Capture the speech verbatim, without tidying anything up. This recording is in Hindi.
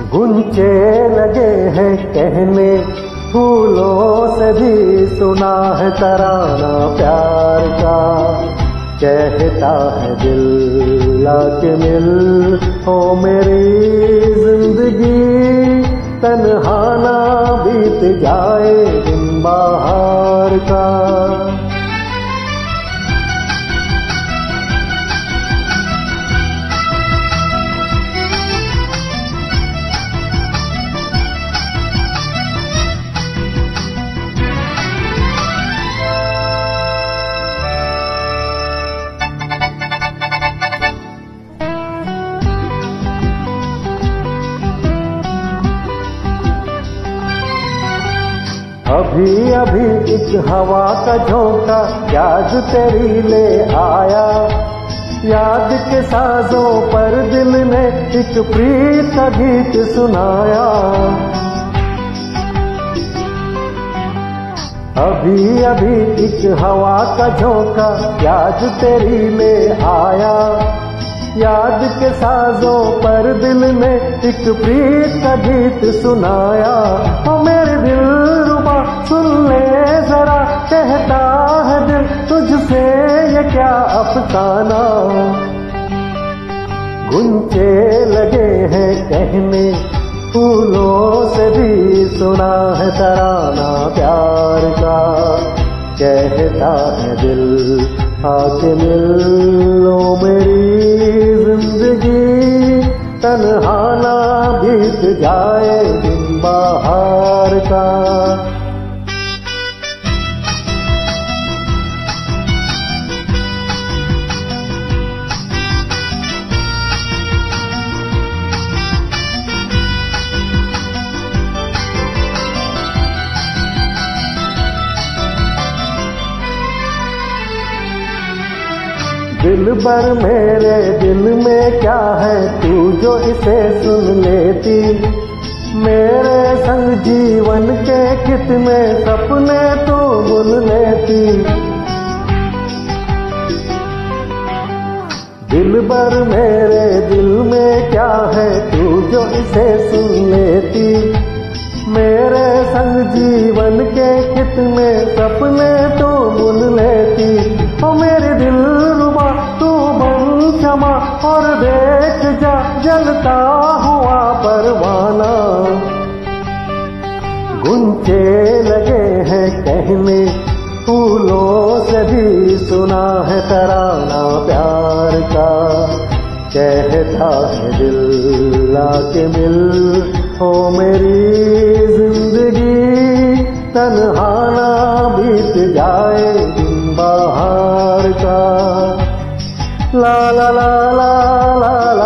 गुंचे लगे हैं कहने, फूलों से भी सुना है तराना प्यार का। कहता है दिल लाके मिल, हो मेरी जिंदगी तन्हा ना बीत जाए दिन बाहर का। अभी अभी एक हवा का झोंका याद तेरी ले आया, याद के साजों पर दिल ने एक प्रीत का गीत सुनाया। अभी अभी एक हवा का झोंका याद तेरी ले आया, याद के साजों पर दिल ने एक प्रीत का गीत सुनाया। ओ मेरे दिल रुबा सुन ले जरा, कहता है दिल तुझसे ये क्या अफसाना। गुंचे लगे हैं कहने, फूलों से भी सुना है तराना प्यार का। कहता है दिल आके मिल, लो मेरी जिंदगी तन्हा ना बीत जाए दिन बाहर का। दिल भर मेरे दिल में क्या है तू जो इसे सुन लेती, मेरे संग जीवन के कितने सपने तू बुन लेती। दिल भर मेरे दिल में क्या है तू जो इसे सुन लेती, मेरे संग जीवन के कितने सपने तू बुन लेती। ओ मेरे दिल रुबा तू बन क्षमा और देख जा जलता हुआ परवाना। गुंचे लगे हैं कहने, फूलों से भी सुना है तराना प्यार का। कहता है दिल आके मिल, हो मेरी जिंदगी तन्हा ना बीत जाए दिन बाहर का। ला ला ला ला ला